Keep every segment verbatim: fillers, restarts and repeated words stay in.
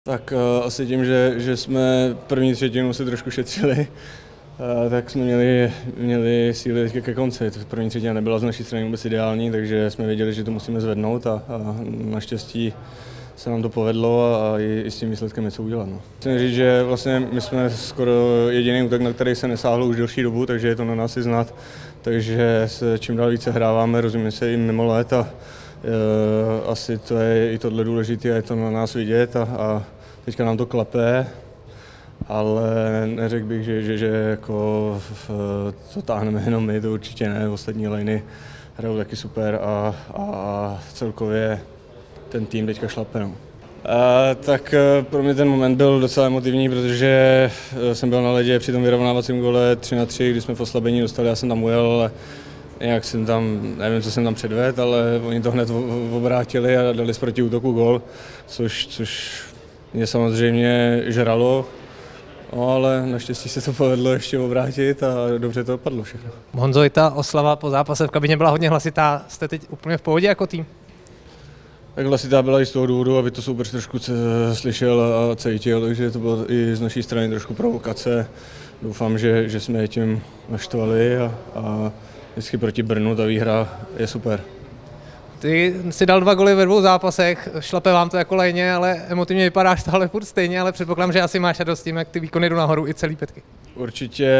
Tak uh, asi tím, že, že jsme první třetinu si trošku šetřili, uh, tak jsme měli, měli síly teďka ke konci. První třetina nebyla z naší strany vůbec ideální, takže jsme věděli, že to musíme zvednout a, a naštěstí se nám to povedlo a, a i, i s tím výsledkem něco udělat. No. Musím říct, že vlastně my jsme skoro jediný útok, na který se nesáhlo už delší dobu, takže je to na nás i znát. Takže se čím dál více hráváme, rozumíme se i mimo let a e, asi to je i tohle důležité a je to na nás vidět a, a teďka nám to klape, ale neřekl bych, že, že, že jako to táhneme jenom my, to určitě ne, ostatní liny hrajou taky super a, a celkově ten tým teďka šlape. No. A, tak pro mě ten moment byl docela emotivní, protože jsem byl na ledě při tom vyrovnávacím gole tři na tři, kdy jsme v oslabení dostali, já jsem tam ujel, ale nějak jsem tam, nevím, co jsem tam předvedl, ale oni to hned obrátili a dali z protiútoku gól, což, což mě samozřejmě žralo, no, ale naštěstí se to povedlo ještě obrátit a dobře to dopadlo všechno. Honzo, i ta oslava po zápase v kabině byla hodně hlasitá, jste teď úplně v pohodě jako tým? Tak hlasitá byla i z toho důvodu, aby to soupeř trošku slyšel a cítil, takže to bylo i z naší strany trošku provokace. Doufám, že, že jsme je tím naštvali a, a vždycky proti Brnu ta výhra je super. Ty si dal dva goly ve dvou zápasech, šlape vám to jako lejně, ale emotivně vypadáš stále furt stejně, ale předpokládám, že asi máš radost tím, jak ty výkony jdou nahoru i celý pětky. Určitě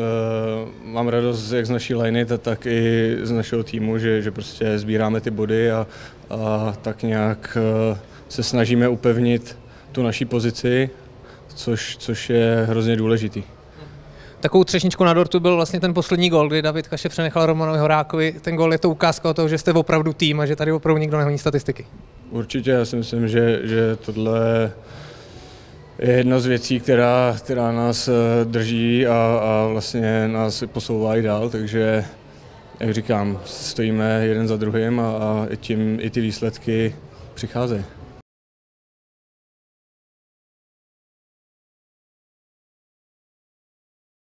uh, mám radost jak z naší liny, tak i z našeho týmu, že, že prostě sbíráme ty body a, a tak nějak uh, se snažíme upevnit tu naší pozici, což, což je hrozně důležitý. Takovou třešničkou na dortu byl vlastně ten poslední gól, kdy David Kaše přenechal Romanovi Horákovi. Ten gól je to ukázka o toho, že jste opravdu tým a že tady opravdu nikdo nehoní statistiky. Určitě, já si myslím, že, že tohle je jedna z věcí, která, která nás drží a, a vlastně nás posouvá i dál, takže jak říkám, stojíme jeden za druhým a, a tím i ty výsledky přicházejí.